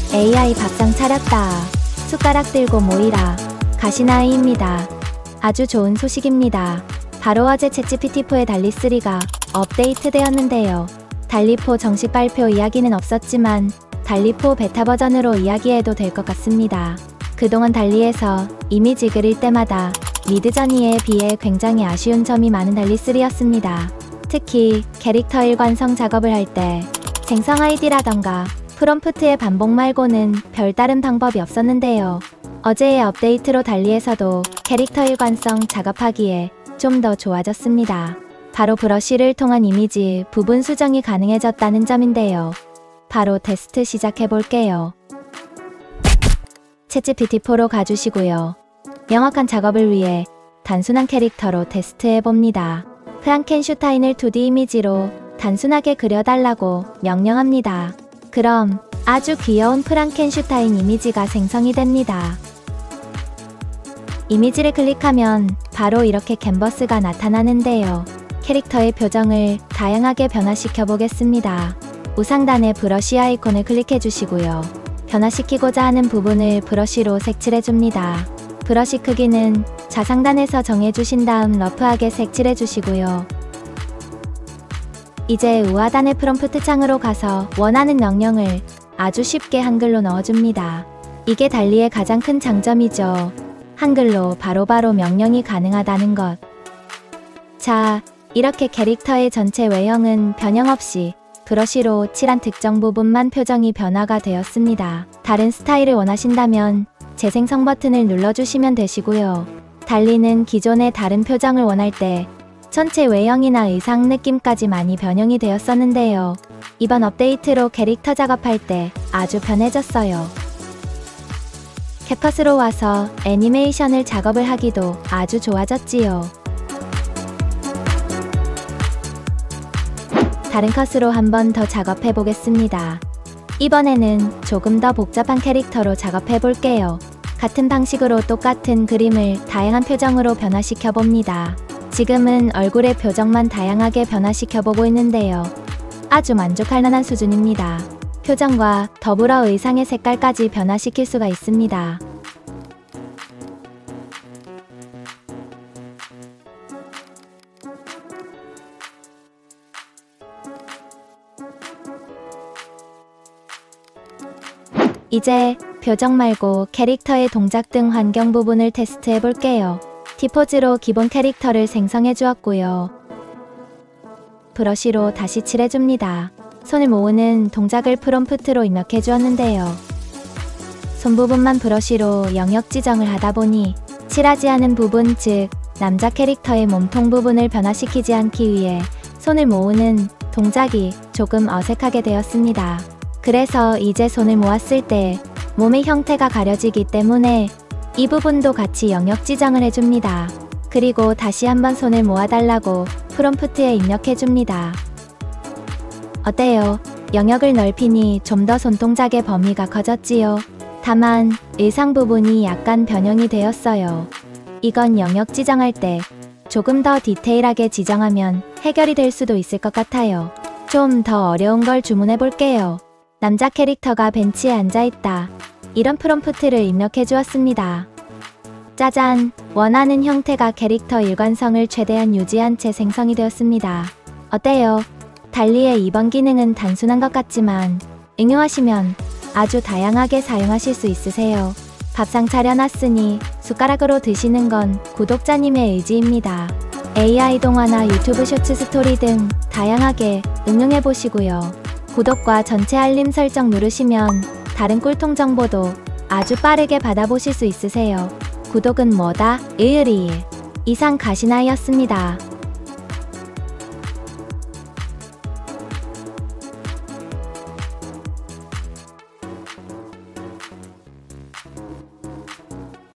AI 밥상 차렸다. 숟가락 들고 모이라. 가시나이입니다. 아주 좋은 소식입니다. 바로 어제 챗GPT4의 달리3가 업데이트되었는데요. 달리4 정식 발표 이야기는 없었지만 달리4 베타 버전으로 이야기해도 될 것 같습니다. 그동안 달리에서 이미지 그릴 때마다 미드저니에 비해 굉장히 아쉬운 점이 많은 달리3였습니다. 특히 캐릭터 일관성 작업을 할 때 생성 아이디라던가 프롬프트의 반복 말고는 별다른 방법이 없었는데요. 어제의 업데이트로 달리에서도 캐릭터 일관성 작업하기에 좀 더 좋아졌습니다. 바로 브러쉬를 통한 이미지 부분 수정이 가능해졌다는 점인데요. 바로 테스트 시작해볼게요. 챗GPT4로 가주시고요. 명확한 작업을 위해 단순한 캐릭터로 테스트해봅니다. 프랑켄슈타인을 2D 이미지로 단순하게 그려달라고 명령합니다. 그럼 아주 귀여운 프랑켄슈타인 이미지가 생성이 됩니다. 이미지를 클릭하면 바로 이렇게 캔버스가 나타나는데요. 캐릭터의 표정을 다양하게 변화시켜 보겠습니다. 우상단의 브러쉬 아이콘을 클릭해 주시고요. 변화시키고자 하는 부분을 브러쉬로 색칠해 줍니다. 브러쉬 크기는 좌상단에서 정해주신 다음 러프하게 색칠해 주시고요. 이제 우하단의 프롬프트 창으로 가서 원하는 명령을 아주 쉽게 한글로 넣어줍니다. 이게 달리의 가장 큰 장점이죠. 한글로 바로바로 명령이 가능하다는 것. 자, 이렇게 캐릭터의 전체 외형은 변형 없이 브러쉬로 칠한 특정 부분만 표정이 변화가 되었습니다. 다른 스타일을 원하신다면 재생성 버튼을 눌러주시면 되시고요. 달리는 기존의 다른 표정을 원할 때 전체 외형이나 의상 느낌까지 많이 변형이 되었었는데요. 이번 업데이트로 캐릭터 작업할 때 아주 편해졌어요. 캡컷으로 와서 애니메이션을 작업을 하기도 아주 좋아졌지요. 다른 컷으로 한 번 더 작업해 보겠습니다. 이번에는 조금 더 복잡한 캐릭터로 작업해 볼게요. 같은 방식으로 똑같은 그림을 다양한 표정으로 변화시켜 봅니다. 지금은 얼굴의 표정만 다양하게 변화시켜 보고 있는데요. 아주 만족할 만한 수준입니다. 표정과 더불어 의상의 색깔까지 변화시킬 수가 있습니다. 이제 표정 말고 캐릭터의 동작 등 환경 부분을 테스트해 볼게요. T포즈로 기본 캐릭터를 생성해 주었고요. 브러쉬로 다시 칠해줍니다. 손을 모으는 동작을 프롬프트로 입력해 주었는데요. 손 부분만 브러쉬로 영역 지정을 하다 보니 칠하지 않은 부분, 즉 남자 캐릭터의 몸통 부분을 변화시키지 않기 위해 손을 모으는 동작이 조금 어색하게 되었습니다. 그래서 이제 손을 모았을 때 몸의 형태가 가려지기 때문에 이 부분도 같이 영역 지정을 해줍니다. 그리고 다시 한번 손을 모아달라고 프롬프트에 입력해줍니다. 어때요? 영역을 넓히니 좀 더 손동작의 범위가 커졌지요? 다만 의상 부분이 약간 변형이 되었어요. 이건 영역 지정할 때 조금 더 디테일하게 지정하면 해결이 될 수도 있을 것 같아요. 좀 더 어려운 걸 주문해 볼게요. 남자 캐릭터가 벤치에 앉아있다. 이런 프롬프트를 입력해 주었습니다. 짜잔! 원하는 형태가 캐릭터 일관성을 최대한 유지한 채 생성이 되었습니다. 어때요? 달리의 이번 기능은 단순한 것 같지만 응용하시면 아주 다양하게 사용하실 수 있으세요. 밥상 차려놨으니 숟가락으로 드시는 건 구독자님의 의지입니다. AI 동화나 유튜브 쇼츠 스토리 등 다양하게 응용해보시고요. 구독과 전체 알림 설정 누르시면 다른 꿀통 정보도 아주 빠르게 받아보실 수 있으세요. 구독은 뭐다? 이상 가시나이였습니다.